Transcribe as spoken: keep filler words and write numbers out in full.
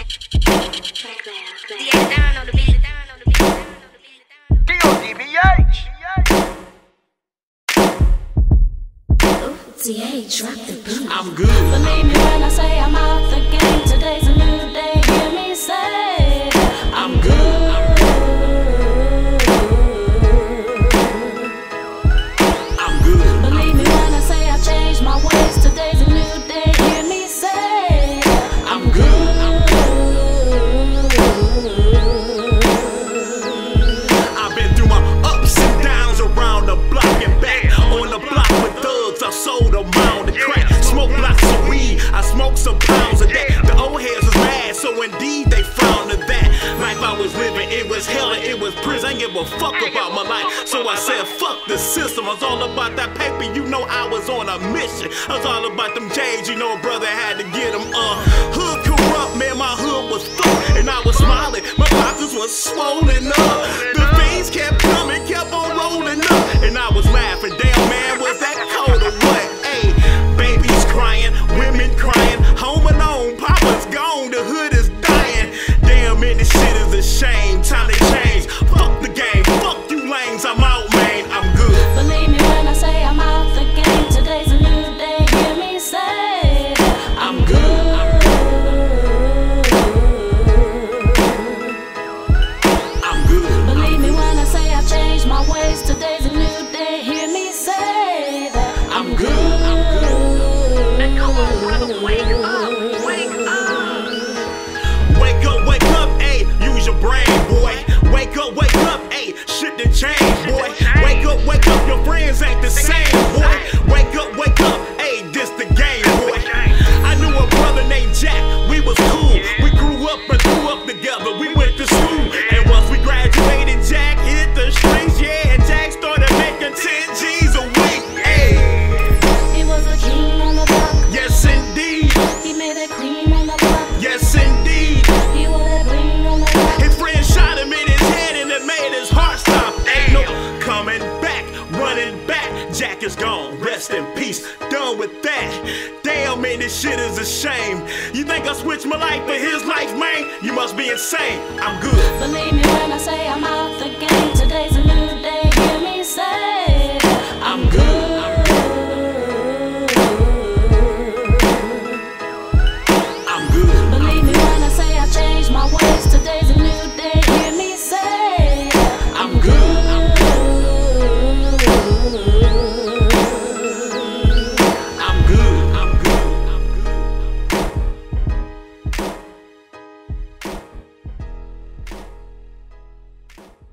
T H, drop the beat. I'm good. Believe me when I say I'm out the game. Today's a new day. Hear me say I'm good. I'm good. Believe me when I say I've changed my ways. Today's a new day. Hear me say I'm good. I've been through my ups and downs around the block and back. On the block with thugs, I sold a mound of crack. Smoke lots of weed, I smoked some pounds of that. The old heads was mad, so indeed they frowned at that. Life I was living, it was hell and it was prison. I ain't give a fuck about my life, so I said fuck the system. I was all about that paper, you know I was on a mission. I was all about them J's, you know a brother had to get them. Uh, hood corrupt, man, my hood was fucked, and I was smiling. My pockets was swollen up. The fiends kept coming, kept on rolling up, and I was laughing. Damn, man, was that cold or what? Hey, babies crying, women crying, home alone, papa's gone, the hood is dying. Damn, man, this shit is a shame. Time to change. Fuck the game, fuck you lanes. I'm out, man. I'm good. believe me when I say I'm out the game. Today's a new day. Hear me say I'm good. I'm good. Believe me when I say I've changed my ways. Today's a new day. Hear me say that I'm good. I'm good. And come on, brother, wake up, wake up. Wake up, wake up, ayy, use your brain, boy. Wake up, wake up, ayy, shit done changed, boy. Wake up, wake up, your friends ain't the same, boy. Wake up, wake up, ayy, this the game, boy. I knew a brother named Jack, we was cool. We grew up and grew up together, we went to school. And once we graduated, Jack hit the streets, yeah. And Jack started making ten G's a week, ayy. he was a king on the block. Yes, indeed, He made it clean on the block. yes, indeed. He wore that bling on the block. His friend shot him in his head and it made his heart stop. Ain't no coming back, running back. Jack is gone, rest in peace, done with that. Damn, man, this shit is a shame. You think I switched my life for his life, man? You must be insane. I'm good. Believe me when I say I'm out the game. Today's a new day. Hear me say I'm good. I'm good. Believe me when I say I've changed my ways. Today's a new day. Hear me say I'm good. I'm good. I'm good. I'm good.